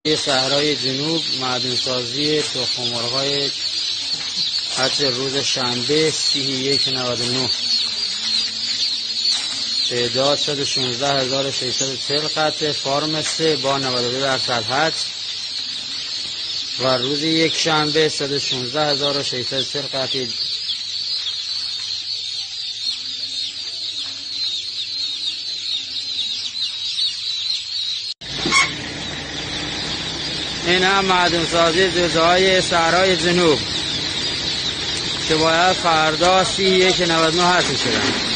صحرای جنوب معدنسازی تخم‌مرغ‌های حد روز شنبه 31/99 تعداد 116640 قطعه فارم 3 با 92% حد و روز یک شنبه 116640 قطعه. این هم معدنسازی جزاهای صحرای جنوب که باید فردا 31/99 حاصل شدن.